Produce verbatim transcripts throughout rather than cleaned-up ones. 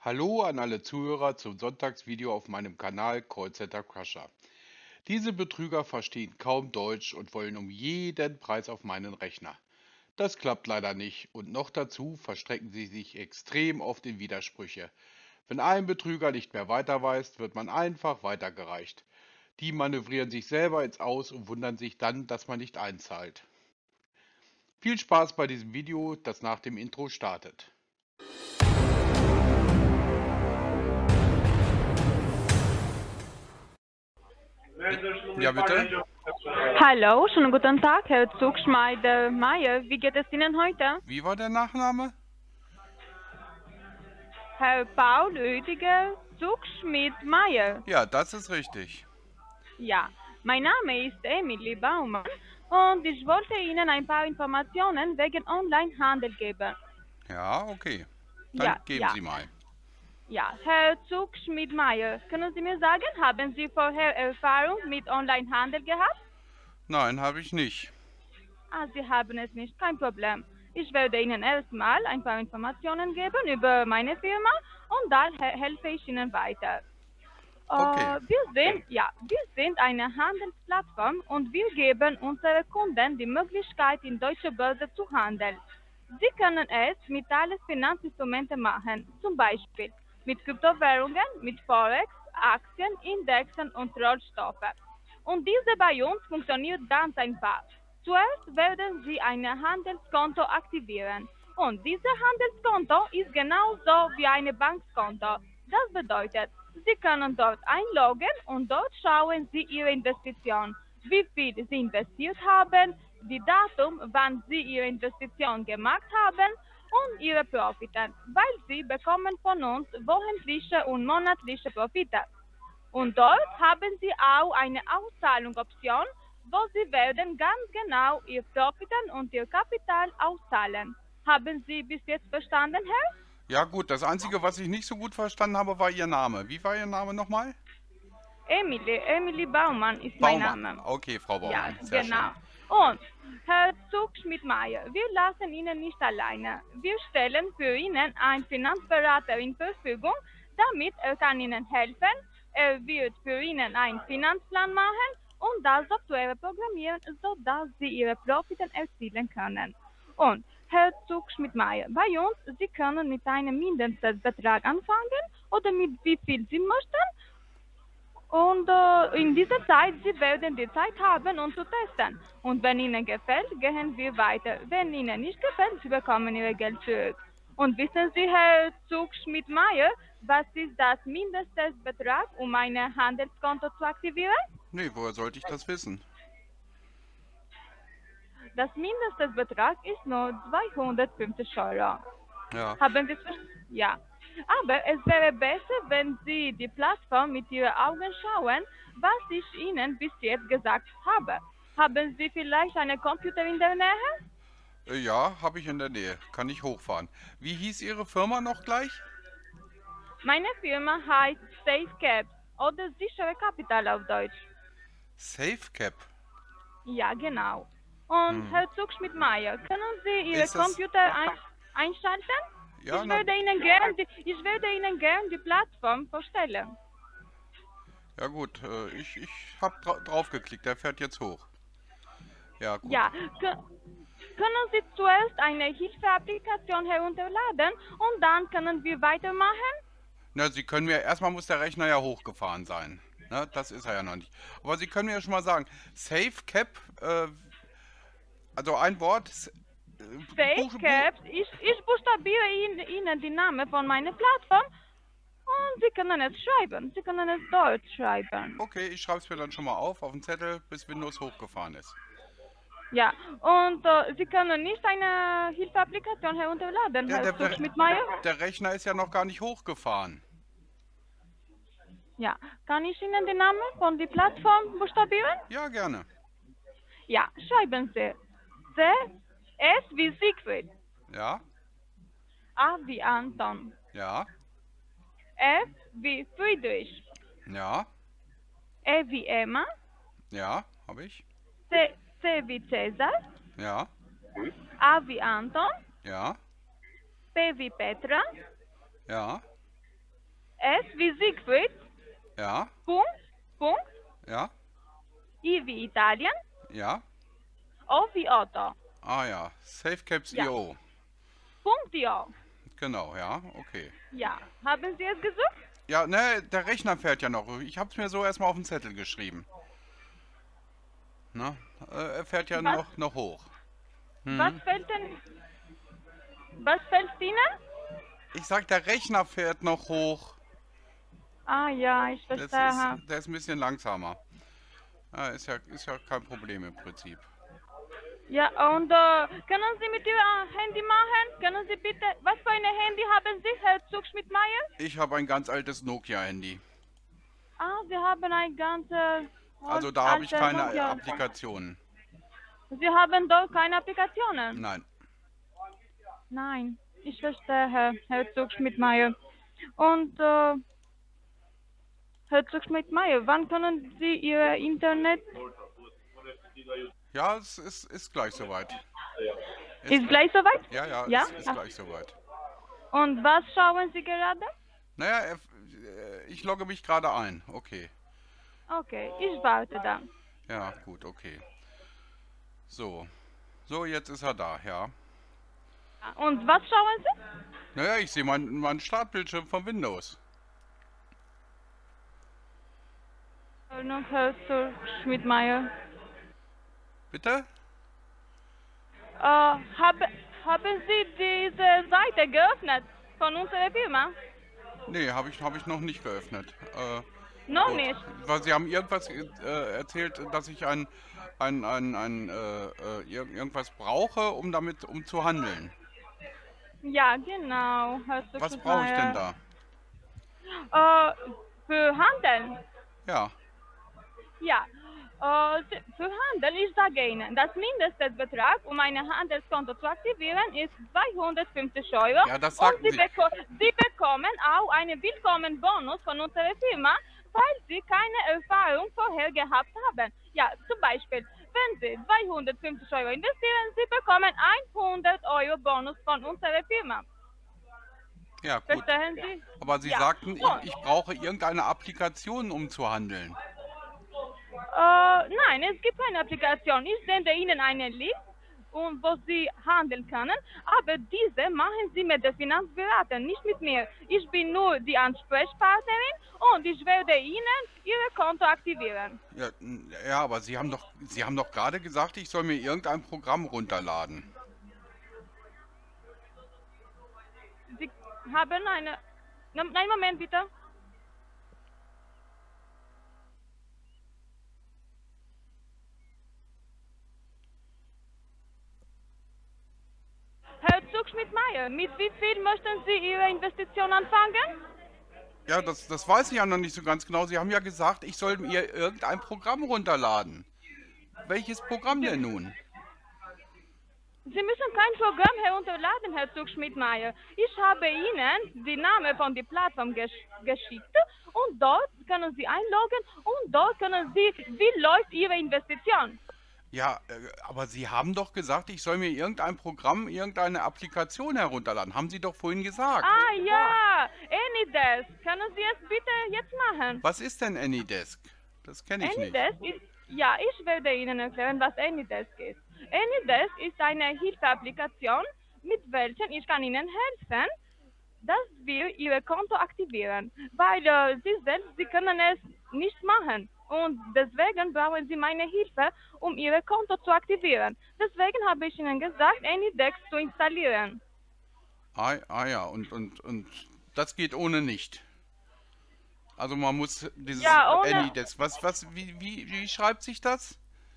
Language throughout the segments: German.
Hallo an alle Zuhörer zum Sonntagsvideo auf meinem Kanal Callcenter Crusher. Diese Betrüger verstehen kaum Deutsch und wollen um jeden Preis auf meinen Rechner. Das klappt leider nicht und noch dazu verstrecken sie sich extrem oft in Widersprüche. Wenn ein Betrüger nicht mehr weiter weiß, wird man einfach weitergereicht. Die manövrieren sich selber ins Aus und wundern sich dann, dass man nicht einzahlt. Viel Spaß bei diesem Video, das nach dem Intro startet. Ja, bitte? Hallo, schönen guten Tag, Herr Zugschmeider-Meyer. Wie geht es Ihnen heute? Wie war der Nachname? Herr Paul Oediger Zugschmidt-Meyer. Ja, das ist richtig. Ja, mein Name ist Emily Baumann und ich wollte Ihnen ein paar Informationen wegen Onlinehandel geben. Ja, okay. Dann Ja, geben ja, Sie mal. ja. Herr Zugschmidt-Meyer, können Sie mir sagen, haben Sie vorher Erfahrung mit Onlinehandel gehabt? Nein, habe ich nicht. Ah, Sie haben es nicht, kein Problem. Ich werde Ihnen erstmal ein paar Informationen geben über meine Firma und dann he helfe ich Ihnen weiter. Okay. Äh, wir sind, ja, wir sind eine Handelsplattform und wir geben unseren Kunden die Möglichkeit, in deutscher Börse zu handeln. Sie können es mit allen Finanzinstrumenten machen, zum Beispiel mit Kryptowährungen, mit Forex, Aktien, Indexen und Rohstoffen. Und diese bei uns funktioniert ganz einfach. Zuerst werden Sie ein Handelskonto aktivieren. Und dieses Handelskonto ist genauso wie ein Bankkonto. Das bedeutet, Sie können dort einloggen und dort schauen Sie Ihre Investition, wie viel Sie investiert haben, die Datum, wann Sie Ihre Investition gemacht haben und Ihre Profite, weil Sie bekommen von uns wochentliche und monatliche Profite. Und dort haben Sie auch eine Auszahlungsoption, wo Sie werden ganz genau Ihr Profiten und Ihr Kapital auszahlen. Haben Sie bis jetzt verstanden, Herr? Ja gut, das Einzige, was ich nicht so gut verstanden habe, war Ihr Name. Wie war Ihr Name nochmal? Emily, Emily Baumann ist mein Baumann. Name. Okay, Frau Ja, Baumann. Sehr genau. schön. Und Herr Zugschmidt-Meyer, wir lassen Ihnen nicht alleine. Wir stellen für Ihnen einen Finanzberater in Verfügung, damit er kann Ihnen helfen. Er wird für Ihnen einen Finanzplan machen und das Software programmieren, sodass Sie Ihre Profite erzielen können. Und Herr Zugschmidt-Meyer, bei uns, Sie können mit einem Mindestbetrag anfangen oder mit wie viel Sie möchten. Und äh, in dieser Zeit, Sie werden die Zeit haben, um zu testen. Und wenn Ihnen gefällt, gehen wir weiter. Wenn Ihnen nicht gefällt, Sie bekommen Ihr Geld zurück. Und wissen Sie, Herr Zugschmidt-Meyer, was ist das Mindestbetrag, um ein Handelskonto zu aktivieren? Nee, woher sollte ich das wissen? Das Mindestbetrag ist nur zweihundertfünfzig Euro. Ja. Haben Sie es verstanden? Ja. Aber es wäre besser, wenn Sie die Plattform mit Ihren Augen schauen, was ich Ihnen bis jetzt gesagt habe. Haben Sie vielleicht einen Computer in der Nähe? Äh, Ja, habe ich in der Nähe. Kann ich hochfahren. Wie hieß Ihre Firma noch gleich? Meine Firma heißt SafeCap oder sichere Kapital auf Deutsch. SafeCap. Ja, genau. Und Hm. Herr Zugschmidt-Meyer, können Sie Ihren Ist das... Computer ein einschalten? Ja, Ich na, werde Ihnen gern die, ich werde Ihnen gern die Plattform vorstellen. ja gut. Äh, ich ich habe dra drauf geklickt. Der fährt jetzt hoch. Ja, gut. Ja, kö- können Sie zuerst eine Hilfeapplikation herunterladen und dann können wir weitermachen? Na, Sie können mir... Erstmal muss der Rechner ja hochgefahren sein. Ne, das ist er ja noch nicht. Aber Sie können mir ja schon mal sagen, SafeCap, äh, also ein Wort, s- äh, Buch, Buch, SafeCaps, ich, ich buchstabiere Ihnen, Ihnen die Name von meiner Plattform und Sie können es schreiben. Sie können es dort schreiben. okay, ich schreibe es mir dann schon mal auf, auf den Zettel, bis Windows hochgefahren ist. Ja, und äh, Sie können nicht eine Hilfeapplikation herunterladen, Ja, Herr der, der, Zugschmidt-Meyer? der Rechner ist ja noch gar nicht hochgefahren. Ja, kann ich Ihnen den Namen von der Plattform buchstabieren? Ja, gerne. Ja, schreiben Sie. C, S wie Siegfried, Ja, A wie Anton, ja, F wie Friedrich, ja, E wie Emma, ja, habe ich. C, C wie Cäsar, Ja, A wie Anton, ja, P wie Petra, ja, S wie Siegfried, Ja, Punkt, Punkt, ja, I wie Italien, ja. O wie Otto. Ah ja, SafeCaps Ja. Punkt io. Punkt .io. Genau, ja, okay. Ja. Haben Sie es gesucht? Ja, ne, der Rechner fährt ja noch. Ich habe es mir so erstmal auf den Zettel geschrieben. Ne? Äh, er fährt ja Was, noch, noch hoch. was Hm. fällt denn, was fällt Ihnen? Ich sag, der Rechner fährt noch hoch. Ah ja, ich Das ist, verstehe. der ist ein bisschen langsamer. Ja, ist ja, ist ja kein Problem im Prinzip. Ja, und äh, können Sie mit Ihrem Handy machen? Können Sie bitte, was für ein Handy haben Sie, Herr Zugschmidt-Meyer? Ich habe ein ganz altes Nokia-Handy. Ah, Sie haben ein ganz äh, Also da habe ich altes keine Nokia. Applikationen. Sie haben dort keine Applikationen? Nein. Nein, ich verstehe, Herr, Herr Zugschmidt-Meyer. Und äh, Herr Zugschmidt-Meyer, wann können Sie Ihr Internet... Ja, es ist, ist gleich soweit. Ist gleich soweit? Ja, ja, Ja? es ist gleich soweit. Und was schauen Sie gerade? Naja, er, äh, ich logge mich gerade ein. Okay. Okay, ich warte dann. Ja, gut, okay. So. So, jetzt ist er da, ja. Und was schauen Sie? Naja, ich sehe meinen mein Startbildschirm von Windows. Noch Herr Zugschmidt-Meyer. Bitte? Äh, hab, haben Sie diese Seite geöffnet von unserer Firma? Nee, habe ich, hab ich noch nicht geöffnet. Äh, Noch gut. nicht. Weil Sie haben irgendwas äh, erzählt, dass ich ein, ein, ein, ein äh, äh, ir- irgendwas brauche, um damit um zu handeln. Ja, genau, Herr Was brauche ich denn Zugschmidt-Meyer. da? Äh, für Handeln? Ja, Ja. Äh, für Handeln, ich sage Ihnen, das Mindestbetrag, um ein Handelskonto zu aktivieren, ist zweihundertfünfzig Euro. ja, das Und sagten Sie, Sie. beko Sie bekommen auch einen Willkommenbonus von unserer Firma, falls Sie keine Erfahrung vorher gehabt haben. Ja, zum Beispiel, wenn Sie zweihundertfünfzig Euro investieren, Sie bekommen hundert Euro Bonus von unserer Firma. Ja, gut. Verstehen Sie? Aber Sie Ja. sagten, ich, Und, ich brauche irgendeine Applikation, um zu handeln. Äh, nein, es gibt keine Applikation. Ich sende Ihnen einen Link, um, wo Sie handeln können, aber diese machen Sie mit der Finanzberater, nicht mit mir. Ich bin nur die Ansprechpartnerin und ich werde Ihnen Ihr Konto aktivieren. Ja, n- ja, aber Sie haben doch, Sie haben doch gerade gesagt, ich soll mir irgendein Programm runterladen. Sie haben eine... Nein, Moment bitte. Herr Zugschmidt-Meyer, mit wie viel möchten Sie Ihre Investition anfangen? Ja, das, das weiß ich ja noch nicht so ganz genau. Sie haben ja gesagt, ich soll mir irgendein Programm runterladen. Welches Programm denn nun? Sie müssen kein Programm herunterladen, Herr Zugschmidt-Meyer. Ich habe Ihnen die Namen von der Plattform gesch geschickt und dort können Sie einloggen und dort können Sie, wie läuft Ihre Investition? Ja, äh, aber Sie haben doch gesagt, ich soll mir irgendein Programm, irgendeine Applikation herunterladen. Haben Sie doch vorhin gesagt. Ah ja, AnyDesk. Können Sie es bitte jetzt machen? Was ist denn AnyDesk? Das kenne ich nicht. AnyDesk ist, ja, ich werde Ihnen erklären, was AnyDesk ist. AnyDesk ist eine Hilfeapplikation, mit welcher ich kann Ihnen helfen, dass wir Ihr Konto aktivieren, weil äh, Sie selbst, Sie können es nicht machen und deswegen brauchen Sie meine Hilfe, um Ihr Konto zu aktivieren. Deswegen habe ich Ihnen gesagt, AnyDesk zu installieren. Ah, ah ja, und, und, und das geht ohne nicht. Also man muss dieses Ja, ohne- AnyDesk, was, was, wie, wie, wie schreibt sich das?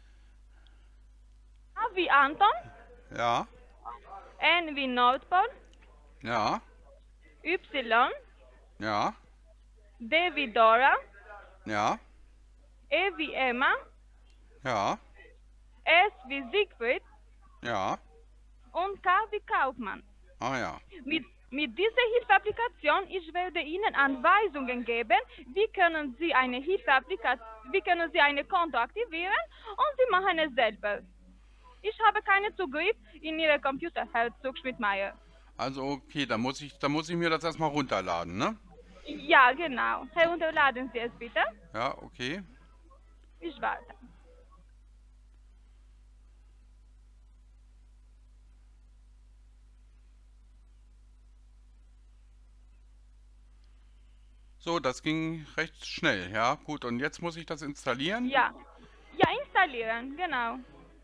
A wie Anton, Ja, N wie Nordpol, ja, Y, ja, D wie Dora, ja, E wie Emma, ja, S wie Siegfried ja, und K wie Kaufmann. ah ja. Mit, mit dieser Hilfeapplikation, ich werde Ihnen Anweisungen geben, wie können Sie eine Hilfeapplikation, wie können Sie ein Konto aktivieren und Sie machen es selber. Ich habe keinen Zugriff in Ihren Computer, Herr Zugschmidt-Meyer. Also okay, dann muss ich, dann muss ich mir das erstmal runterladen, ne? Ja, genau. Herunterladen Sie es bitte. Ja, okay. Ich warte. So, das ging recht schnell. Ja, gut. Und jetzt muss ich das installieren? Ja. Ja, installieren, genau.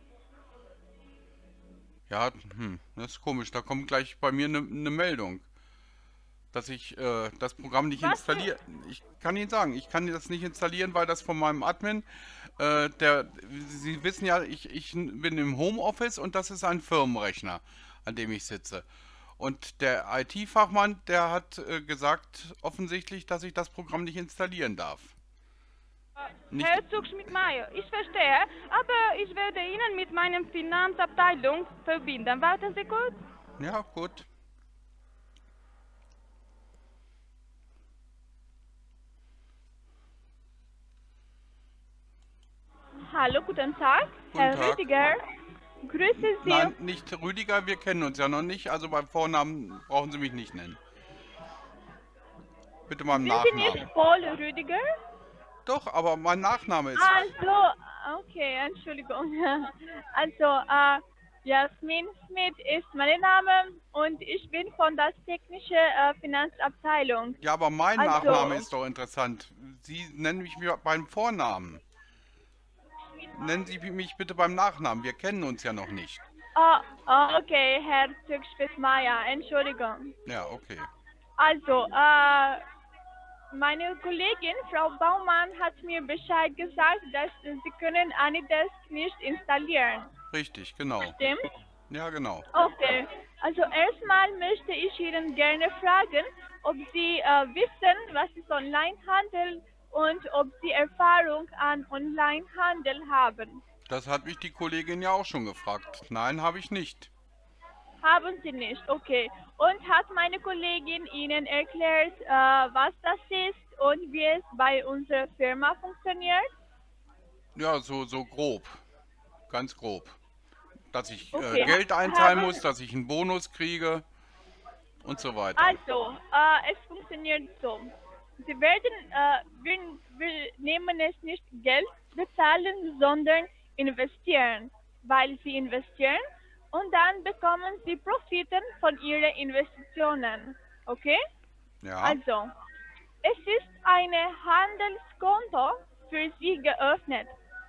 Ja, hm, das ist komisch. Da kommt gleich bei mir eine ne Meldung, dass ich äh, das Programm nicht Was für- installiere. Ich kann Ihnen sagen, ich kann das nicht installieren, weil das von meinem Admin, äh, der, Sie wissen ja, ich, ich bin im Homeoffice und das ist ein Firmenrechner, an dem ich sitze. Und der I T-Fachmann, der hat äh, gesagt, offensichtlich, dass ich das Programm nicht installieren darf. Nicht, Herr Zugschmidt-Meyer, ich verstehe, aber ich werde Ihnen mit meiner Finanzabteilung verbinden. Warten Sie kurz. ja, gut. Hallo, guten Tag. Guten Herr Tag. Rüdiger, grüße Sie. Nein, nicht Rüdiger, wir kennen uns ja noch nicht, also beim Vornamen brauchen Sie mich nicht nennen. Bitte beim Sind Sie Nachnamen. nicht Paul Rüdiger? Doch, aber mein Nachname ist... Also, okay, Entschuldigung. Also, äh, Jasmin Schmidt ist mein Name und ich bin von der technischen äh, Finanzabteilung. Ja, aber mein Also- Nachname ist doch interessant. Sie nennen mich beim Vornamen. Nennen Sie mich bitte beim Nachnamen, wir kennen uns ja noch nicht. Oh, oh, okay, Herr Zugspitz-Meyer, Entschuldigung. Ja, okay. Also, äh, meine Kollegin, Frau Baumann, hat mir Bescheid gesagt, dass Sie können Anydesk nicht installieren. Richtig, genau. Stimmt? Ja, genau. Okay. Also erstmal möchte ich Ihnen gerne fragen, ob Sie äh, wissen, was ist Onlinehandel und ob Sie Erfahrung an Onlinehandel haben. Das hat mich die Kollegin ja auch schon gefragt. Nein, habe ich nicht. Haben Sie nicht, okay. Und hat meine Kollegin Ihnen erklärt, äh, was das ist und wie es bei unserer Firma funktioniert? Ja, so, so grob. Ganz grob. Dass ich Okay. äh, Geld einzahlen Haben- muss, dass ich einen Bonus kriege und so weiter. Also, äh, es funktioniert so. Sie werden, äh, wir, wir nehmen es nicht Geld bezahlen, sondern investieren, weil Sie investieren und dann bekommen Sie Profiten von Ihren Investitionen. Okay? Ja, Also, es ist ein Handelskonto für Sie geöffnet.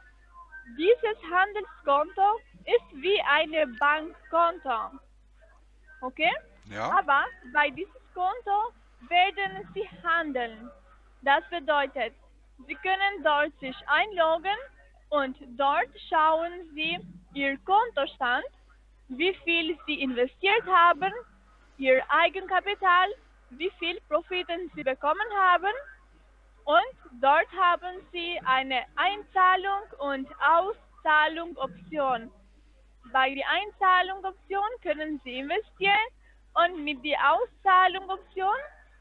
Dieses Handelskonto ist wie ein Bankkonto. Okay? ja, Aber bei diesem Konto werden Sie handeln. Das bedeutet, Sie können dort sich einloggen und dort schauen Sie Ihr Kontostand, wie viel Sie investiert haben, Ihr Eigenkapital, wie viel Profiten Sie bekommen haben und dort haben Sie eine Einzahlung und Auszahlung-Option. Bei der Einzahlung-Option können Sie investieren und mit der Auszahlung-Option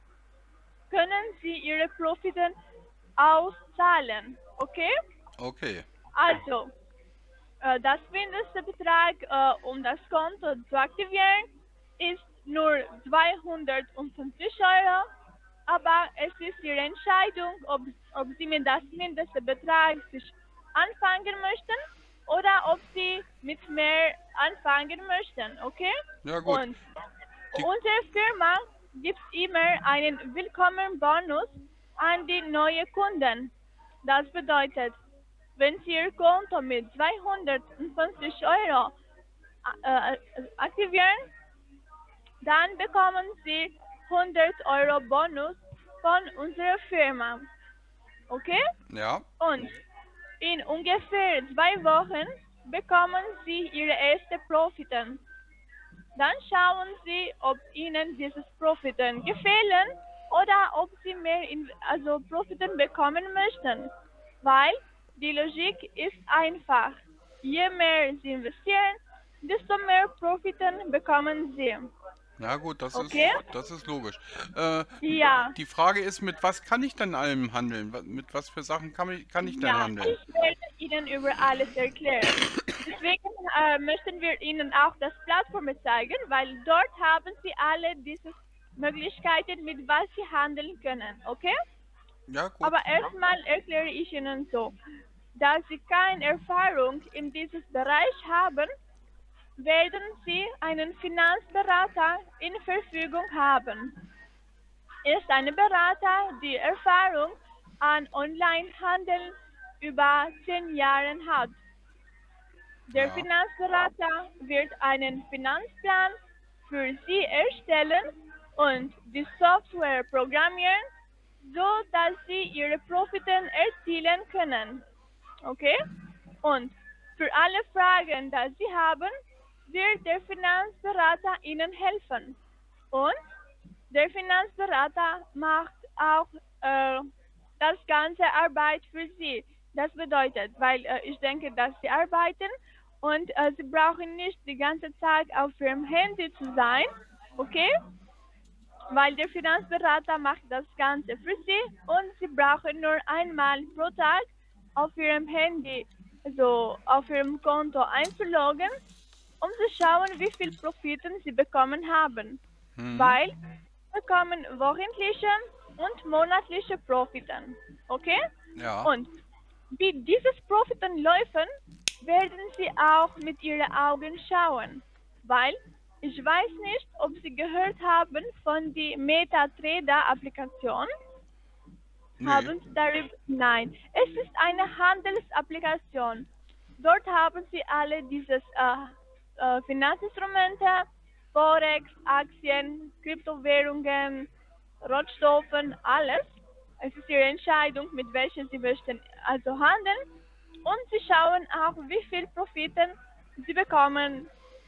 können Sie Ihre Profiten auszahlen. Okay? okay. Also, äh, das Mindestbetrag, äh, um das Konto zu aktivieren, ist nur zweihundertfünfzig Euro, aber es ist Ihre Entscheidung, ob, ob Sie mit das Mindestbetrag sich anfangen möchten oder ob Sie mit mehr anfangen möchten, okay? Ja, gut. Und Die- unsere Firma gibt immer einen Willkommenbonus an die neuen Kunden. Das bedeutet, wenn Sie Ihr Konto mit zweihundertfünfzig Euro äh, aktivieren, dann bekommen Sie hundert Euro Bonus von unserer Firma. Okay? Ja, Und in ungefähr zwei Wochen bekommen Sie Ihre ersten Profiten. Dann schauen Sie, ob Ihnen dieses Profiten gefallen oder ob Sie mehr in, also Profiten bekommen möchten. Weil die Logik ist einfach. Je mehr Sie investieren, desto mehr Profiten bekommen Sie. ja gut, das Okay. ist das ist logisch. Äh, Ja. Die Frage ist, mit was kann ich denn allem handeln? Wa- Mit was für Sachen kann ich, kann ich denn Ja, handeln? ich werde Ihnen über alles erklären. Deswegen äh, möchten wir Ihnen auch das Plattform zeigen, weil dort haben Sie alle diese Möglichkeiten, mit was Sie handeln können, okay? Ja, gut. Aber erstmal erkläre ich Ihnen so, da Sie keine Erfahrung in diesem Bereich haben, werden Sie einen Finanzberater in Verfügung haben. Er ist ein Berater, die Erfahrung an Onlinehandel über zehn Jahren hat. Der Ja. Finanzberater wird einen Finanzplan für Sie erstellen und die Software programmieren, so dass Sie Ihre Profiten erzielen können. Okay? Und für alle Fragen, die Sie haben, wird der Finanzberater Ihnen helfen. Und der Finanzberater macht auch äh, das ganze Arbeit für Sie. Das bedeutet, weil äh, ich denke, dass Sie arbeiten und äh, Sie brauchen nicht die ganze Zeit auf Ihrem Handy zu sein, okay? Weil der Finanzberater macht das Ganze für Sie und Sie brauchen nur einmal pro Tag auf Ihrem Handy, also auf Ihrem Konto einzuloggen, um zu schauen, wie viel Profiten Sie bekommen haben. Hm. Weil Sie bekommen wochentliche und monatliche Profiten, okay? Ja. Und wie dieses Profiten laufen, werden Sie auch mit Ihren Augen schauen, weil ich weiß nicht, ob Sie gehört haben von der MetaTrader-Applikation. Nee. Haben Sie darüber? Nein, es ist eine Handelsapplikation. Dort haben Sie alle diese äh, äh, Finanzinstrumente, Forex, Aktien, Kryptowährungen, Rohstoffen, alles. Es ist Ihre Entscheidung, mit welchen Sie möchten also handeln. Und Sie schauen auch, wie viel Profiten Sie bekommen,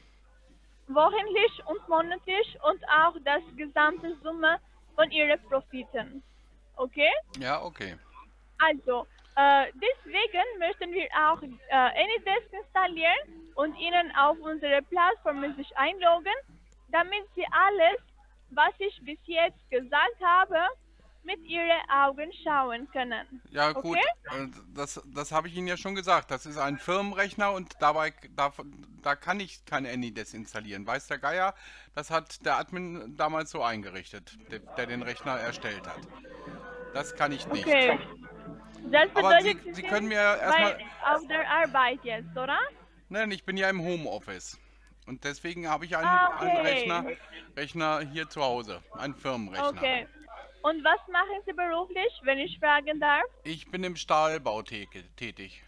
wochentlich und monatlich und auch das gesamte Summe von Ihren Profiten. Okay? Ja, okay. Also, äh, deswegen möchten wir auch äh, AnyDesk installieren und Ihnen auf unsere Plattform sich einloggen, damit Sie alles, was ich bis jetzt gesagt habe, mit Ihren Augen schauen können. Ja, Okay? gut. äh, Das, das habe ich Ihnen ja schon gesagt. Das ist ein Firmenrechner und dabei da, da kann ich kein AnyDesk installieren. Weiß der Geier, das hat der Admin damals so eingerichtet, der, der den Rechner erstellt hat. Das kann ich nicht. Okay. Das Aber Sie, bedeutet, Sie Sie können sind mir erstmal. bei, auf der Arbeit jetzt, oder? Nein, ich bin ja im Homeoffice. Und deswegen habe ich einen, Ah, einen Rechner, okay. Rechner hier zu Hause. Einen Firmenrechner. Okay. Und was machen Sie beruflich, wenn ich fragen darf? Ich bin im Stahlbau tä- tätig.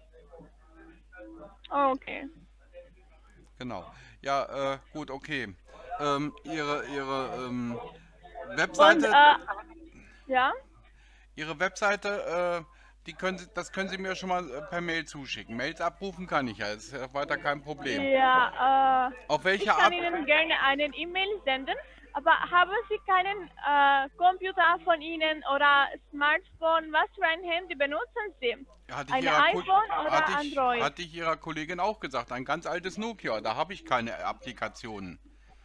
Okay. Genau. Ja, äh, gut, okay. Ähm, Ihre, Ihre ähm, Und, Webseite, äh, ja? Ihre Webseite, äh, die können Sie, das können Sie mir schon mal äh, per Mail zuschicken. Mails abrufen kann ich ja, das ist ja weiter kein Problem. Ja, äh, Auf ich welche kann Art? Ihnen gerne einen E-Mail senden, aber haben Sie keinen äh, Computer von Ihnen oder Smartphone? Was für ein Handy benutzen Sie? Hatte ich Ein Ihrer, Ko- iPhone oder hatte ich, Android? hatte ich Ihrer Kollegin auch gesagt, ein ganz altes Nokia, da habe ich keine Applikationen.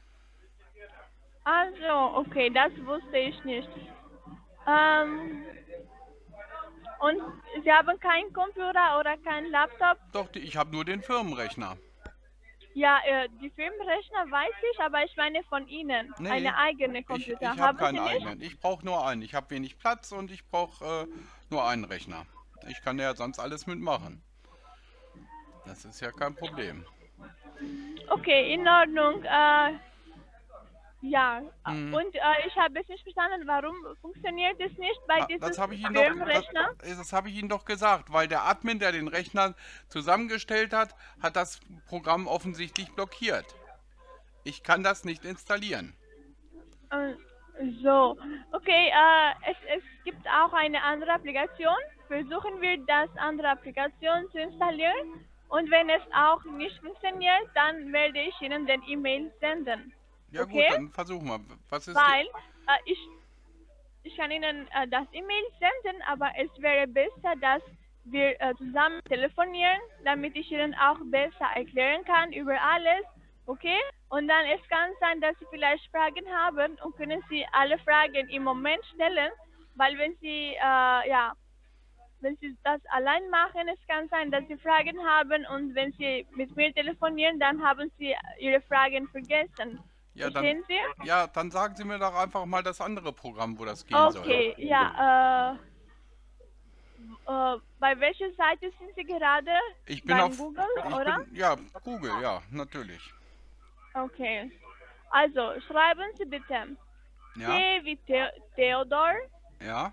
Also, okay, das wusste ich nicht. Ähm, und Sie haben keinen Computer oder keinen Laptop? Doch, die, ich habe nur den Firmenrechner. Ja, äh, die Firmenrechner weiß ich, aber ich meine von Ihnen. Nee, Eine eigene ich, Computer. ich habe Haben keinen Sie nicht? eigenen. Ich brauche nur einen. Ich habe wenig Platz und ich brauche äh, nur einen Rechner. Ich kann ja sonst alles mitmachen. Das ist ja kein Problem. Okay, in Ordnung. Äh, ja, Hm. und äh, ich habe es nicht verstanden, warum funktioniert es nicht bei Ah, diesem das habe ich Ihnen doch, das, Firmenrechner? das habe ich Ihnen doch gesagt, weil der Admin, der den Rechner zusammengestellt hat, hat das Programm offensichtlich blockiert. Ich kann das nicht installieren. Äh, so, okay, äh, es, es gibt auch eine andere Applikation. Versuchen wir, das andere Applikation zu installieren. Und wenn es auch nicht funktioniert, dann werde ich Ihnen den E-Mail senden. Ja Okay? gut, dann versuchen wir. Was ist... Weil äh, ich, ich kann Ihnen äh, das E-Mail senden, aber es wäre besser, dass wir äh, zusammen telefonieren, damit ich Ihnen auch besser erklären kann über alles. Okay? Und dann es kann sein, dass Sie vielleicht Fragen haben und können Sie alle Fragen im Moment stellen, weil wenn Sie äh, ja wenn Sie das allein machen, es kann sein, dass Sie Fragen haben und wenn Sie mit mir telefonieren, dann haben Sie Ihre Fragen vergessen. Ja, dann, Verstehen Sie? ja, dann sagen Sie mir doch einfach mal das andere Programm, wo das gehen soll. Okay, ja, äh, äh, bei welcher Seite sind Sie gerade? Ich bin Beim auf, Google, ich oder? bin, ja, Google, ja, natürlich. Okay. Also, schreiben Sie bitte Ja, T wie The Theodor, ja,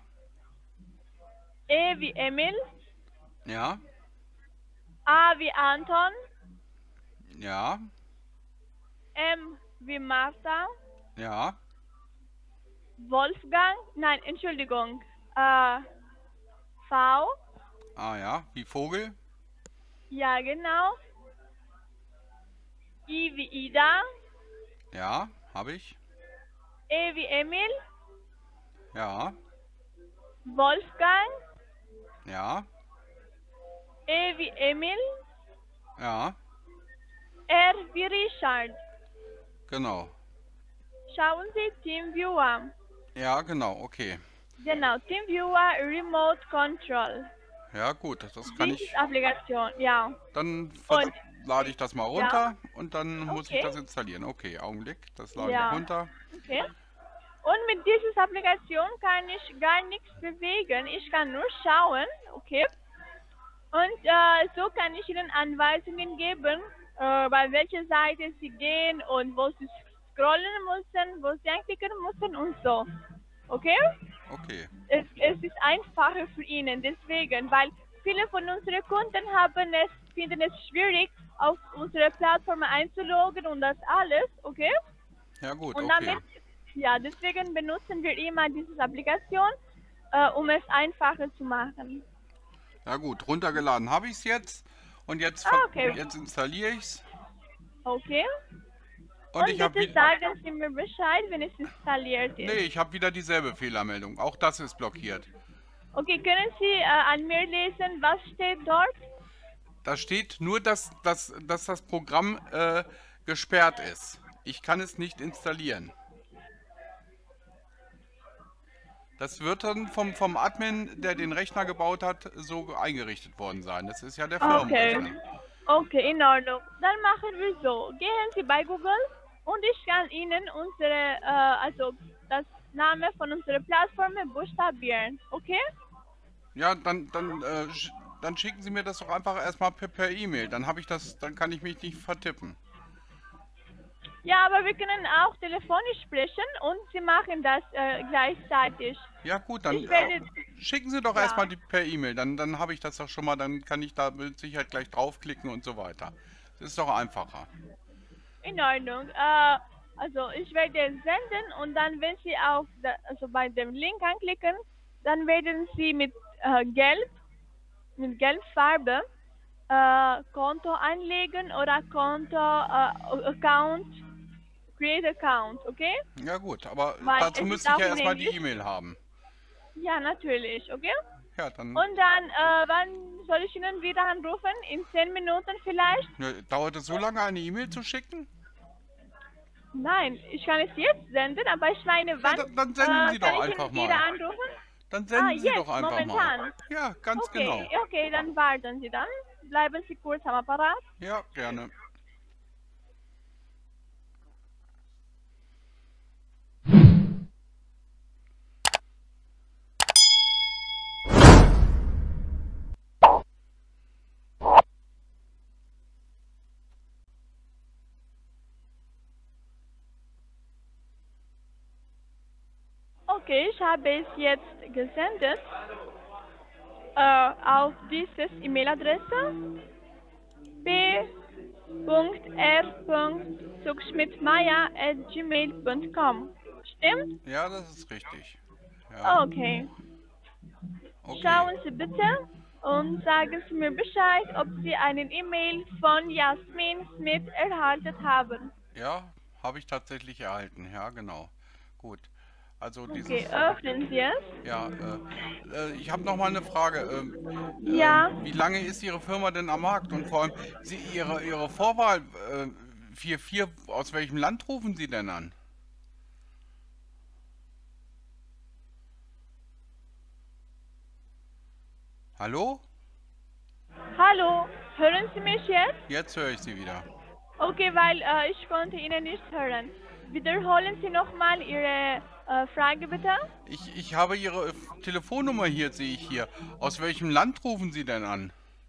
E wie Emil, ja, A wie Anton, ja, M wie Martha, ja, Wolfgang, nein, Entschuldigung, äh, V, ah ja, wie Vogel, ja genau, I wie Ida, ja, habe ich, E wie Emil, ja, Wolfgang, ja, E wie Emil, ja, R wie Richard. genau. Schauen Sie TeamViewer. Ja, genau, okay. Genau, TeamViewer Remote Control. Ja, gut, das kann Dieses ich, Applikation, ja. dann Und lade ich das mal ja, runter und dann muss ich okay, das installieren. Okay, Augenblick, das lade ich ja, runter. okay. Und mit dieser Applikation kann ich gar nichts bewegen. Ich kann nur schauen, okay. Und äh, so kann ich Ihnen Anweisungen geben, äh, bei welcher Seite Sie gehen und wo Sie scrollen müssen, wo Sie anklicken müssen und so. Okay? Okay, Es, es ist einfacher für Ihnen, deswegen, weil viele von unseren Kunden haben es, finden es schwierig, auf unsere Plattform einzuloggen und das alles, okay? ja gut, Und okay. damit, ja, deswegen benutzen wir immer diese Applikation, äh, um es einfacher zu machen. Ja gut, runtergeladen habe ich es jetzt und jetzt, Ah, okay. jetzt installiere ich es Okay? und Und ich habe bitte wie, sagen Sie mir Bescheid, wenn es installiert nee, ist. ich habe wieder dieselbe Fehlermeldung. Auch das ist blockiert. Okay, können Sie äh, an mir lesen, was steht dort? Da steht nur, dass, dass, dass das Programm äh, gesperrt ist. Ich kann es nicht installieren. Das wird dann vom, vom Admin, der den Rechner gebaut hat, so eingerichtet worden sein. Das ist ja der Okay. Firmenrechner. Okay, in Ordnung. Dann machen wir so. Gehen Sie bei Google und ich kann Ihnen unsere, äh, also das Name von unserer Plattform buchstabieren. Okay? Ja, dann, dann, äh, sch- dann schicken Sie mir das doch einfach erstmal per, per E-Mail. Dann habe ich das, dann kann ich mich nicht vertippen. Ja, aber wir können auch telefonisch sprechen und Sie machen das äh, gleichzeitig. Ja gut, dann Ich werde, äh, schicken Sie doch ja, erstmal die per E-Mail. Dann, dann habe ich das doch schon mal, dann kann ich da mit Sicherheit gleich draufklicken und so weiter. Das ist doch einfacher. in Ordnung. Äh, also ich werde es senden und dann, wenn Sie auf, da, also bei dem Link anklicken, dann werden Sie mit äh, Gelb, mit Gelbfarbe äh, Konto anlegen oder Konto, äh, Account, Create Account, okay? Ja gut, aber Weil dazu es ist müsste ich auch ja in erstmal die Englisch. E-Mail haben. Ja, natürlich, okay? Ja, dann Und dann, äh, wann soll ich Ihnen wieder anrufen? In zehn Minuten vielleicht? ne, dauert es so lange, eine E-Mail zu schicken? Nein, ich kann es jetzt senden, aber ich meine, Ja, wann dann, dann senden äh, Sie kann doch ich einfach Ihnen wieder mal. anrufen? Dann Ah, senden Sie jetzt, doch einfach mal. momentan. Ja, ganz Okay, genau. okay, dann warten Sie dann. Bleiben Sie kurz am Apparat. Ja, gerne. Okay, ich habe es jetzt gesendet äh, auf dieses E-Mail-Adresse p punkt r punkt zugschmidtmeier at gmail punkt com. Stimmt? Ja, das ist richtig. Ja, Okay. okay. Schauen Sie bitte und sagen Sie mir Bescheid, ob Sie einen E-Mail von Jasmin Smith erhalten haben. Ja, habe ich tatsächlich erhalten. Ja, genau. Gut. Also dieses, Okay, öffnen Sie es. ja, äh, äh, ich habe noch mal eine Frage. Ähm, Ja. ähm, wie lange ist Ihre Firma denn am Markt? Und vor allem, Sie, Ihre, Ihre Vorwahl, äh, vier vier, aus welchem Land rufen Sie denn an? Hallo? Hallo, hören Sie mich jetzt? Jetzt höre ich Sie wieder. Okay, weil äh, ich konnte Ihnen nicht hören. Wiederholen Sie nochmal Ihre äh, Frage bitte. Ich, ich habe Ihre äh, Telefonnummer hier, sehe ich hier. Aus welchem Land rufen Sie denn an?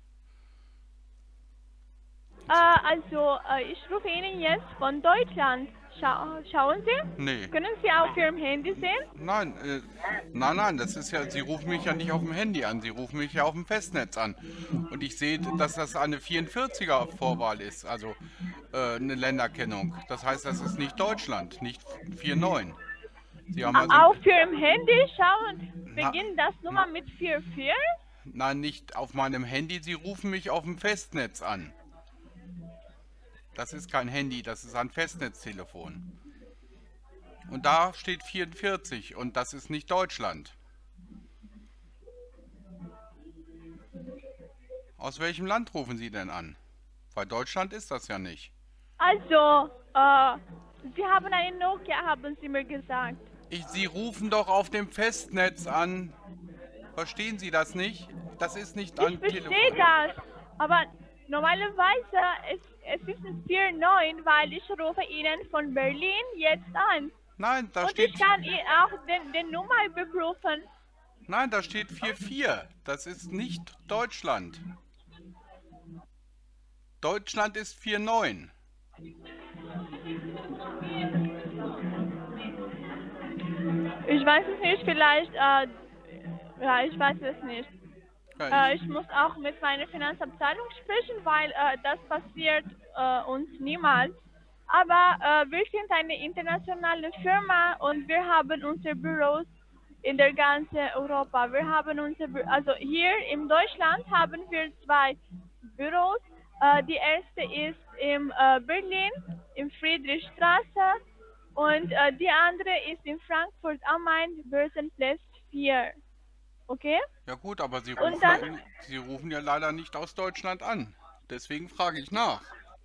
Äh, also, äh, ich rufe Ihnen jetzt von Deutschland. Schau schauen Sie? Nee. Können Sie auf Ihrem Handy sehen? Nein, äh, nein, nein, das ist ja, Sie rufen mich ja nicht auf dem Handy an, Sie rufen mich ja auf dem Festnetz an. Und ich sehe, dass das eine vierundvierziger Vorwahl ist, also äh, eine Länderkennung. Das heißt, das ist nicht Deutschland, nicht vier neun. Sie haben also, Auf Ihrem Handy schauen, Na- beginnt das Nummer mit vier vier? nein, nicht auf meinem Handy, Sie rufen mich auf dem Festnetz an. Das ist kein Handy, das ist ein Festnetztelefon. Und da steht vierundvierzig und das ist nicht Deutschland. Aus welchem Land rufen Sie denn an? Weil Deutschland ist das ja nicht. Also, äh, Sie haben eine Nokia, haben Sie mir gesagt. Ich, Sie rufen doch auf dem Festnetz an. Verstehen Sie das nicht? Das ist nicht Ich ein verstehe Telefon. das, aber normalerweise es, es ist vier neun, weil ich rufe Ihnen von Berlin jetzt an. Nein, da Und steht, ich kann Ihnen auch den, den Nummer überprüfen. nein, da steht vier vier. Das ist nicht Deutschland. Deutschland ist vier neun. Ich weiß es nicht, vielleicht, äh, ja, ich weiß es nicht. Ja, Äh, ich, ich muss auch mit meiner Finanzabteilung sprechen, weil äh, das passiert äh, uns niemals. Aber äh, wir sind eine internationale Firma und wir haben unsere Büros in der ganzen Europa. Wir haben unsere, Bü also hier in Deutschland haben wir zwei Büros. Äh, die erste ist in äh, Berlin, in Friedrichstraße, und äh, die andere ist in Frankfurt am Main, Börsenplatz vier. Okay? ja gut, aber Sie Und rufen, dann- ja, Sie rufen ja leider nicht aus Deutschland an. Deswegen frage ich nach.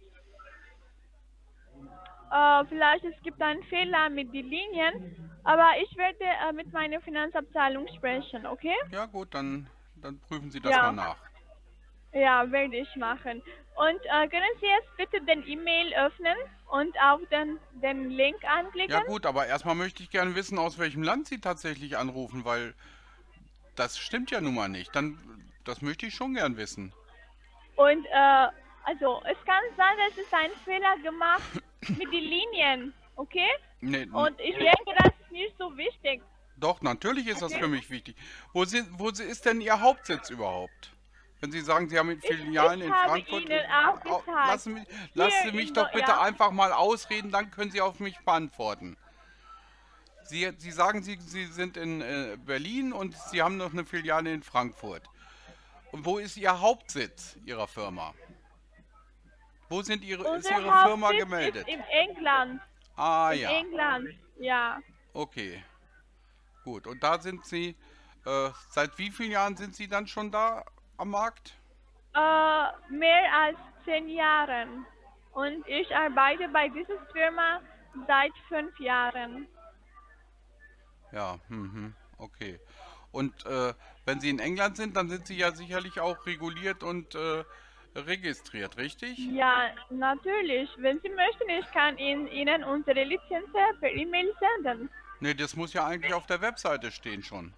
Äh, vielleicht es gibt einen Fehler mit den Linien, aber ich werde äh, mit meiner Finanzabteilung sprechen, okay? Ja gut, dann, dann prüfen Sie das Ja. mal nach. Ja, werde ich machen. Und äh, können Sie jetzt bitte den E-Mail öffnen und auf den, den Link anklicken? Ja gut, aber erstmal möchte ich gerne wissen, aus welchem Land Sie tatsächlich anrufen, weil das stimmt ja nun mal nicht. Dann, das möchte ich schon gern wissen. Und äh, also es kann sein, dass es einen Fehler gemacht mit den Linien, okay? Nee, Und ich denke, das ist nicht so wichtig. doch, natürlich ist das für mich wichtig. Wo, sind, wo sie- ist denn Ihr Hauptsitz überhaupt? Wenn Sie sagen, Sie haben Filialen ich in habe Frankfurt. Ihnen auch Au- gesagt, lassen, mich- lassen Sie hier mich in doch Deu- bitte ja. einfach mal ausreden, dann können Sie auf mich beantworten. Sie, Sie sagen, Sie, Sie sind in äh, Berlin und Sie haben noch eine Filiale in Frankfurt. Und wo ist Ihr Hauptsitz Ihrer Firma? Wo sind Ihre, ist Unser Ihre Firma Hauptsitz gemeldet? ist in England. Ah in ja, England, ja. okay. Gut, und da sind Sie, äh, seit wie vielen Jahren sind Sie dann schon da am Markt? Äh, mehr als zehn Jahren. Und ich arbeite bei dieser Firma seit fünf Jahren. Ja, mhm, okay. Und äh, wenn Sie in England sind, dann sind Sie ja sicherlich auch reguliert und äh, registriert, richtig? Ja, natürlich. Wenn Sie möchten, ich kann Ihnen, Ihnen unsere Lizenz per E-Mail senden. Ne, das muss ja eigentlich auf der Webseite stehen schon.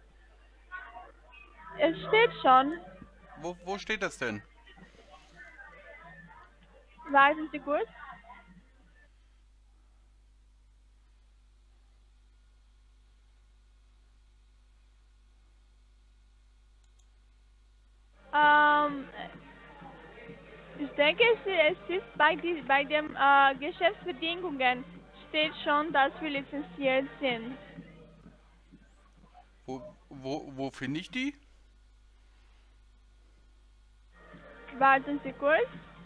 Es steht schon. Wo, wo steht das denn? Warten Sie kurz. Ähm, ich denke, es es ist bei, die, bei den äh, Geschäftsbedingungen steht schon, dass wir lizenziert sind. Wo, wo, wo finde ich die? Warten Sie kurz.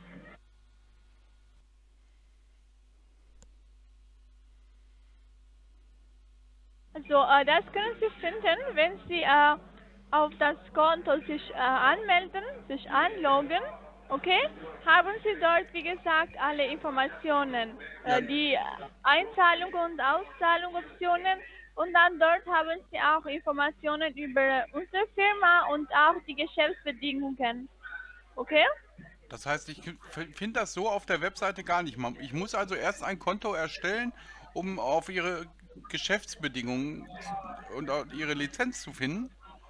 Also, äh, das können Sie finden, wenn Sie äh, auf das Konto sich äh, anmelden, sich anloggen, okay? Haben Sie dort, wie gesagt, alle Informationen, Ja. äh, die Einzahlung und Auszahlungsoptionen, und dann dort haben Sie auch Informationen über unsere Firma und auch die Geschäftsbedingungen, okay? Das heißt, ich finde das so auf der Webseite gar nicht. Man- Ich muss also erst ein Konto erstellen, um auf Ihre Geschäftsbedingungen und auch Ihre Lizenz zu finden.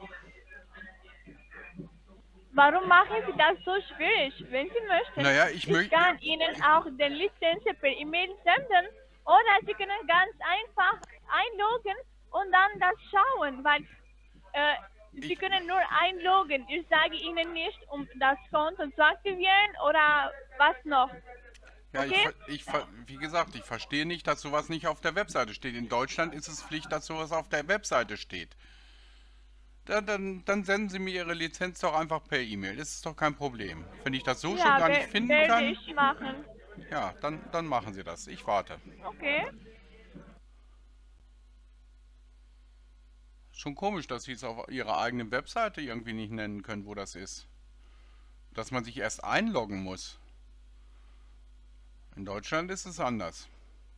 Warum machen Sie das so schwierig? Wenn Sie möchten, Naja, ich ich möchte... kann Ihnen auch den Lizenz per E-Mail senden oder Sie können ganz einfach einloggen und dann das schauen, weil äh, Sie Ich, können nur einloggen. Ich sage Ihnen nicht, um das Konto zu aktivieren oder was noch. ja, ich, Okay? ver- ich, ver- wie gesagt, ich verstehe nicht, dass sowas nicht auf der Webseite steht. In Deutschland ist es Pflicht, dass sowas auf der Webseite steht. Da, dann, dann senden Sie mir Ihre Lizenz doch einfach per E-Mail. Das ist doch kein Problem. Wenn ich das so schon Ja, gar nicht wer- finden werde kann, ich machen. ja, dann, dann machen Sie das. Ich warte. Okay? Schon komisch, dass Sie es auf Ihrer eigenen Webseite irgendwie nicht nennen können, wo das ist. Dass man sich erst einloggen muss. In Deutschland ist es anders.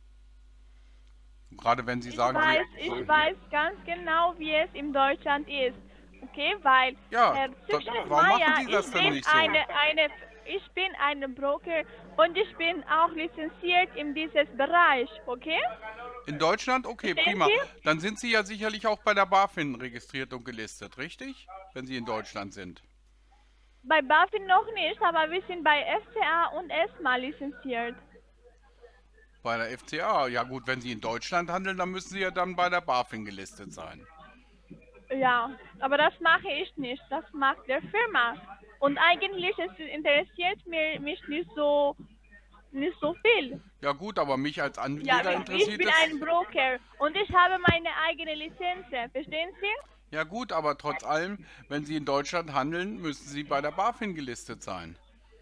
Gerade wenn Sie Ich sagen, weiß, Sie... ich weiß ganz genau, wie es in Deutschland ist. Okay, weil Ja, Herr dann, Züchner warum machen Meier, Sie das ich denn bin nicht so? eine, eine, ich bin ein Broker und ich bin auch lizenziert in dieses Bereich, okay? In Deutschland? Okay, Verstehen prima. Sie? Dann sind Sie ja sicherlich auch bei der BaFin registriert und gelistet, richtig? Wenn Sie in Deutschland sind. Bei BaFin noch nicht, aber wir sind bei F C A und ESMA lizenziert. Bei der F C A. Ja gut, wenn Sie in Deutschland handeln, dann müssen Sie ja dann bei der BaFin gelistet sein. Ja, aber das mache ich nicht, das macht der Firma. Und eigentlich es interessiert mir, mich nicht so, nicht so viel. Ja gut, aber mich als Ja, Anleger ich interessiert bin es... ein Broker und ich habe meine eigene Lizenz, verstehen Sie? Ja gut, aber trotz allem, wenn Sie in Deutschland handeln, müssen Sie bei der BaFin gelistet sein.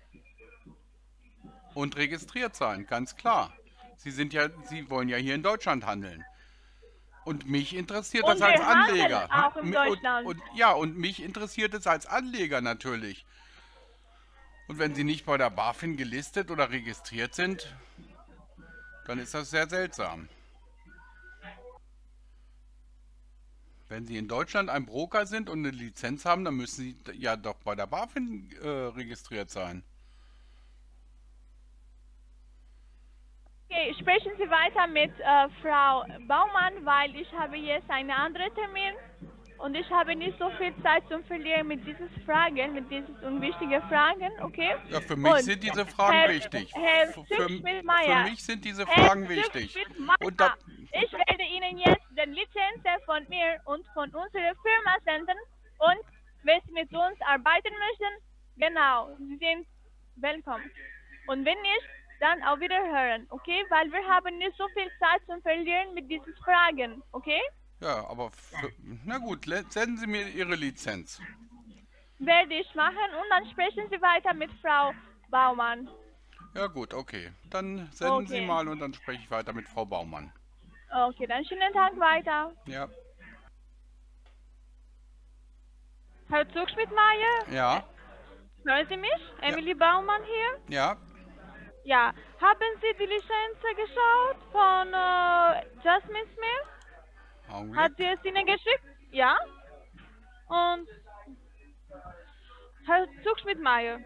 Und registriert sein, ganz klar. Sie sind ja, Sie wollen ja hier in Deutschland handeln. Und mich interessiert Und das als wir handeln Anleger. auch in Mi- Deutschland. Und, und, ja, und mich interessiert es als Anleger natürlich. Und wenn Sie nicht bei der BaFin gelistet oder registriert sind, dann ist das sehr seltsam. Wenn Sie in Deutschland ein Broker sind und eine Lizenz haben, dann müssen Sie ja doch bei der BaFin äh, registriert sein. Okay, sprechen Sie weiter mit äh, Frau Baumann, weil ich habe jetzt einen anderen Termin und ich habe nicht so viel Zeit zum Verlieren mit diesen Fragen, mit diesen unwichtigen Fragen, okay? Ja, für mich Und sind diese Fragen Herr, wichtig. Herr F- Für, für Züchschmidt-Meyer, mich sind diese Herr Fragen wichtig. Züchschmidt-Meyer, Und da, ich werde Ihnen jetzt den Lizenz von mir und von unserer Firma senden und wenn Sie mit uns arbeiten möchten, genau, Sie sind willkommen. Und wenn nicht, dann auf Wiederhören, okay? Weil wir haben nicht so viel Zeit zum Verlieren mit diesen Fragen, okay? ja, aber für, na gut, le- senden Sie mir Ihre Lizenz. Werde ich machen und dann sprechen Sie weiter mit Frau Baumann. Ja gut, okay. Dann senden Sie Okay. mal und dann spreche ich weiter mit Frau Baumann. Okay, dann schönen Tag weiter. Ja, Herr Zugschmidt-Meyer, ja, hören Sie mich? Emily Baumann hier. ja. Ja, haben Sie die Lizenz geschaut von äh, Jasmine Smith? Hat Augenblick. sie es Ihnen geschickt? Ja. Und Herr Zugschmidt-Meyer,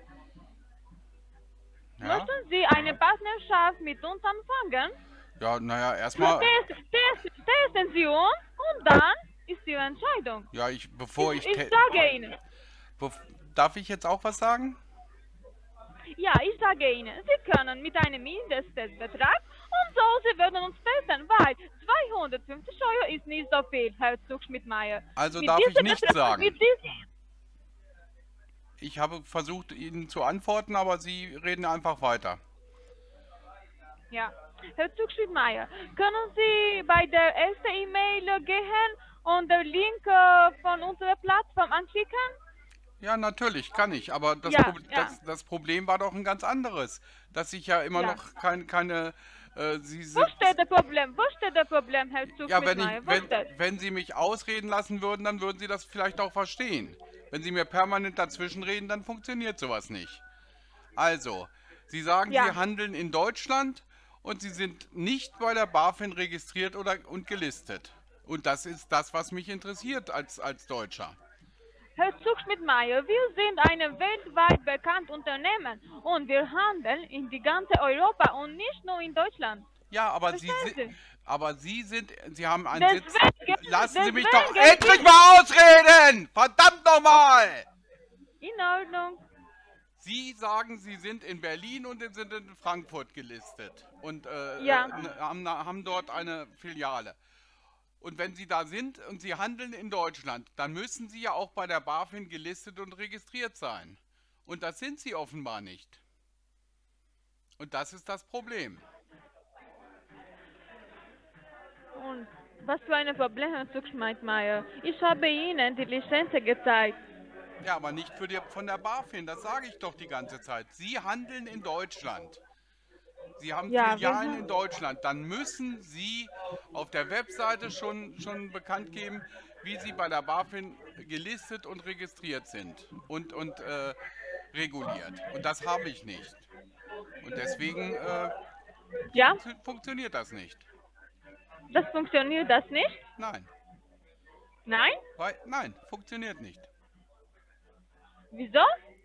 Ja, möchten Sie eine Partnerschaft mit uns anfangen? ja, naja, erstmal, Test, test, testen Sie uns und dann ist Ihre Entscheidung. ja, ich, bevor ich, Ich te- sage Ihnen. bev- darf ich jetzt auch was sagen? Ja, ich sage Ihnen, Sie können mit einem Mindestbetrag und so, Sie werden uns testen, weil zweihundertfünfzig Euro ist nicht so viel, Herr Zugschmidt-Meyer. Also Mit darf ich diesem nichts Betrag- sagen. Mit diesem, Ich habe versucht, Ihnen zu antworten, aber Sie reden einfach weiter. ja, Herr Zugschmidt-Meyer, können Sie bei der ersten E-Mail gehen und den Link äh, von unserer Plattform anklicken? Ja, natürlich, kann ich, aber das, Ja, Pro ja. das, das Problem war doch ein ganz anderes, dass ich ja immer Ja. noch kein, keine, äh, Sie Wo sind, steht das Problem? Wo steht das Problem, Herr ja, wenn, Zugschmidt-Meyer? ich, Wo wenn, steht? wenn Sie mich ausreden lassen würden, dann würden Sie das vielleicht auch verstehen. Wenn Sie mir permanent dazwischen reden, dann funktioniert sowas nicht. Also, Sie sagen, Ja. Sie handeln in Deutschland und Sie sind nicht bei der BaFin registriert oder und gelistet. Und das ist das, was mich interessiert als, als Deutscher. Herr Zugschmidt-Meyer, wir sind ein weltweit bekanntes Unternehmen und wir handeln in die ganze Europa und nicht nur in Deutschland. Ja, aber Sie, Verstehen si- Sie? aber Sie sind, Sie haben einen Sitz. Deswegen, Lassen Sie mich deswegen, doch endlich mal ausreden! Verdammt nochmal! in Ordnung. Sie sagen, Sie sind in Berlin und Sie sind in Frankfurt gelistet und äh, Ja. äh, haben, haben dort eine Filiale. Und wenn Sie da sind und Sie handeln in Deutschland, dann müssen Sie ja auch bei der BaFin gelistet und registriert sein. Und das sind Sie offenbar nicht. Und das ist das Problem. Und was für ein Problem, Herr Zugschmidt-Meyer. Ich habe Ihnen die Lizenz gezeigt. Ja, aber nicht für die, von der BaFin, das sage ich doch die ganze Zeit. Sie handeln in Deutschland. Sie haben Ja, Filialen wir- in Deutschland. Dann müssen Sie auf der Webseite schon, schon bekannt geben, wie Sie bei der BaFin gelistet und registriert sind und, und äh, reguliert. Und das habe ich nicht. Und deswegen äh, Ja, funktio- funktioniert das nicht. das funktioniert das nicht? Nein, Nein? weil, nein, funktioniert nicht. Wieso?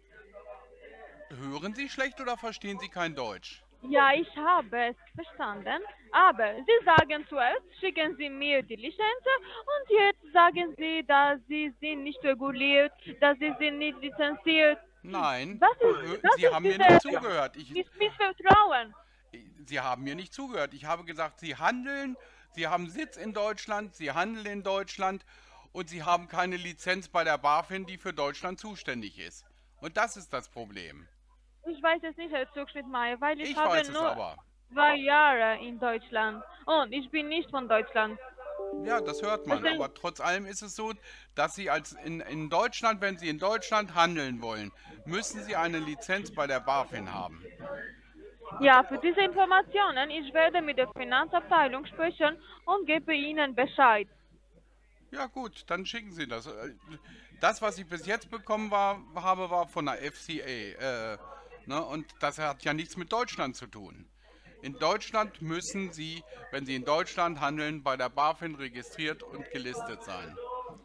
Hören Sie schlecht oder verstehen Sie kein Deutsch? Ja, ich habe es verstanden. Aber Sie sagen zuerst, schicken Sie mir die Lizenz und jetzt sagen Sie, dass Sie sind nicht reguliert, dass Sie sind nicht lizenziert. Nein, Was ist, hö- was Sie ist haben mir diese nicht zugehört. Ich, Miss Missvertrauen? Sie haben mir nicht zugehört. Ich habe gesagt, Sie handeln, Sie haben Sitz in Deutschland, Sie handeln in Deutschland und Sie haben keine Lizenz bei der BaFin, die für Deutschland zuständig ist. Und das ist das Problem. Ich weiß es nicht, Herr Zugschmidt-Meyer, weil ich, Ich habe weiß es nur aber. zwei Jahre in Deutschland und ich bin nicht von Deutschland. Ja, das hört man. Also- Aber trotz allem ist es so, dass Sie als in, in Deutschland, wenn Sie in Deutschland handeln wollen, müssen Sie eine Lizenz bei der BaFin haben. Ja, für diese Informationen, ich werde mit der Finanzabteilung sprechen und gebe Ihnen Bescheid. Ja gut, dann schicken Sie das. Äh, Das, was ich bis jetzt bekommen war, habe, war von der F C A. Äh, ne? Und das hat ja nichts mit Deutschland zu tun. In Deutschland müssen Sie, wenn Sie in Deutschland handeln, bei der BaFin registriert und gelistet sein.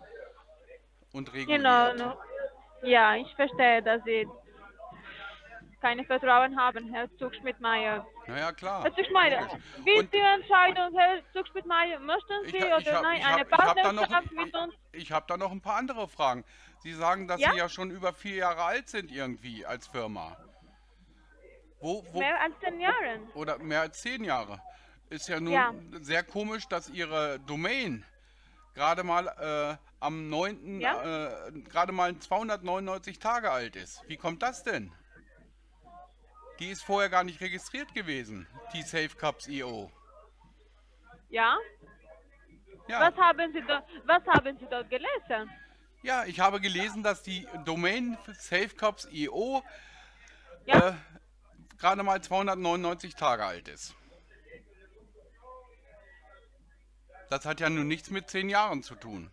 Und reguliert. Genau. Ja, ich verstehe, dass Sie keine Vertrauen haben, Herr Zugschmidt-Meyer. Naja, klar. Herr Zugschmidt-Meyer, logisch. wie ist Und die Entscheidung, Herr Zugschmidt-Meyer? Möchten ich, Sie ha- ich oder habe nein ich eine hab, ich hab da, noch, Partnerschaft mit uns? ich hab da noch ein paar andere Fragen. Sie sagen, dass Ja? Sie ja schon über vier Jahre alt sind irgendwie als Firma. Wo, wo, Mehr als zehn Jahren. oder mehr als zehn Jahre. Ist ja nun Ja. sehr komisch, dass Ihre Domain gerade mal äh, am neunten Ja? Äh, gerade mal zweihundertneunundneunzig Tage alt ist. Wie kommt das denn? Die ist vorher gar nicht registriert gewesen, die SafeCups punkt i o. Ja? Ja. Was haben Sie dort, was haben Sie dort gelesen? ja, ich habe gelesen, dass die Domain SafeCups punkt i o Ja? äh, gerade mal zweihundertneunundneunzig Tage alt ist. Das hat ja nun nichts mit zehn Jahren zu tun.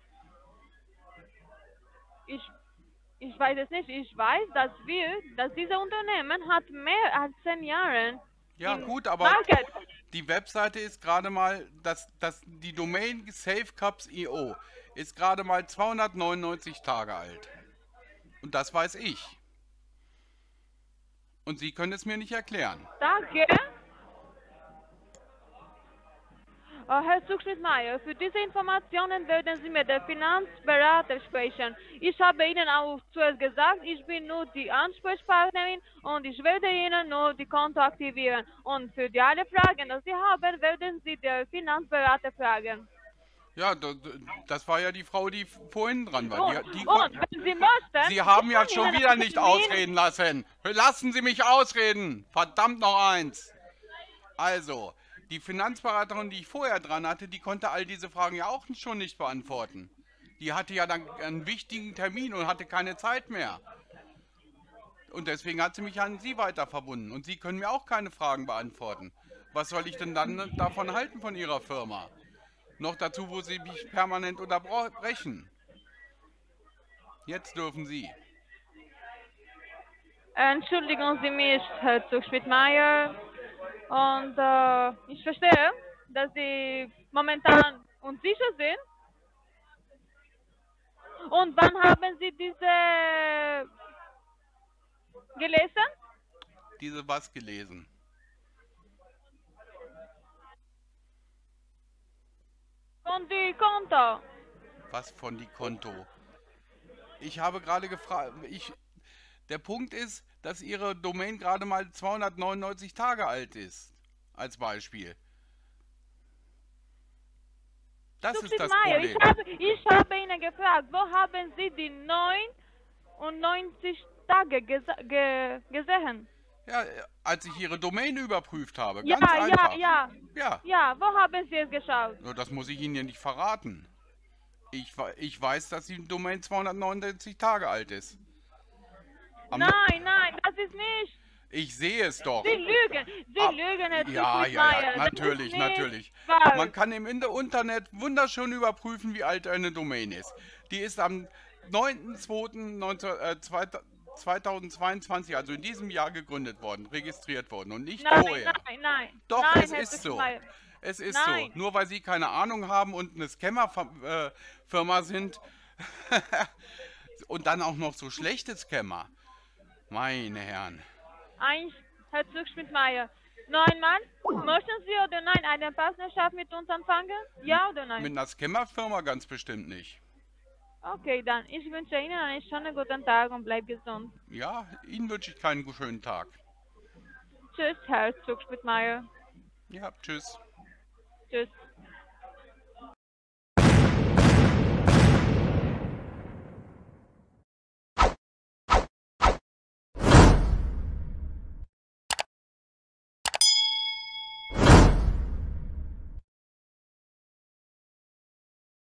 Ich, ich weiß es nicht. Ich weiß, dass wir, dass dieses Unternehmen hat mehr als zehn Jahre. Ja im gut, aber Market. die Webseite ist gerade mal, das, das, die Domain SafeCups punkt i o ist gerade mal zweihundertneunundneunzig Tage alt. Und das weiß ich. Und Sie können es mir nicht erklären. Danke. Äh, Herr Zugschmidt-Meyer, für diese Informationen werden Sie mit der Finanzberater sprechen. Ich habe Ihnen auch zuerst gesagt, ich bin nur die Ansprechpartnerin und ich werde Ihnen nur die Konto aktivieren. Und für die alle Fragen, die Sie haben, werden Sie der Finanzberater fragen. Ja, d- d- das war ja die Frau, die vorhin dran war. Und, Die, die und kon- wenn Sie möchten... Sie haben ich ja kann schon Ihnen wieder einen nicht Termin- ausreden lassen. Lassen Sie mich ausreden. Verdammt noch eins. Also, die Finanzberaterin, die ich vorher dran hatte, die konnte all diese Fragen ja auch schon nicht beantworten. Die hatte ja dann einen wichtigen Termin und hatte keine Zeit mehr. Und deswegen hat sie mich an Sie weiter verbunden. Und Sie können mir auch keine Fragen beantworten. Was soll ich denn dann davon halten von Ihrer Firma? Noch dazu, wo Sie mich permanent unterbrechen. Jetzt dürfen Sie. Entschuldigen Sie mich, Herr Zugschmidt-Meyer. Und äh, ich verstehe, dass Sie momentan unsicher sind. Und wann haben Sie diese gelesen? Diese was gelesen? Von die Konto. Was von die Konto? Ich habe gerade gefragt, ich, der Punkt ist, dass Ihre Domain gerade mal zweihundertneunundneunzig Tage alt ist. Als Beispiel. Das ist das Meier, ich Problem. habe, ich habe Ihnen gefragt, wo haben Sie die neunundneunzig Tage gese ge gesehen? Ja, als ich Ihre Domain überprüft habe. Ja, Ganz ja, einfach. ja. Ja. Ja, wo haben Sie es geschaut? Nur das muss ich Ihnen ja nicht verraten. Ich, ich weiß, dass die Domain zweihundertneunundneunzig Tage alt ist. Am Nein, nein, das ist nicht. Ich sehe es doch. Sie lügen. Sie Ab, lügen, Herr ja, Zufried ja, ja, Meier. natürlich, Das ist nicht natürlich. wahr. Man kann im Internet wunderschön überprüfen, wie alt eine Domain ist. Die ist am neunten zweiten zweitausendzweiundzwanzig, also in diesem Jahr gegründet worden, registriert worden und nicht Nein, vorher. nein, nein. Doch, nein, es Herr ist so. Zufried Meier. Es ist Nein. so. Nur weil Sie keine Ahnung haben und eine Scammer-Firma sind und dann auch noch so schlechte Scammer. Meine Herren. Eins, Herr Zugschmidt-Meier. Nein, Mann, möchten Sie oder nein eine Partnerschaft mit uns anfangen? Ja oder nein? Mit einer Scammer-Firma ganz bestimmt nicht. Okay, dann. Ich wünsche Ihnen einen schönen guten Tag und bleibt gesund. Ja, Ihnen wünsche ich keinen schönen Tag. Tschüss, Herr Zugschmidt-Meier. Ja, tschüss. Tschüss.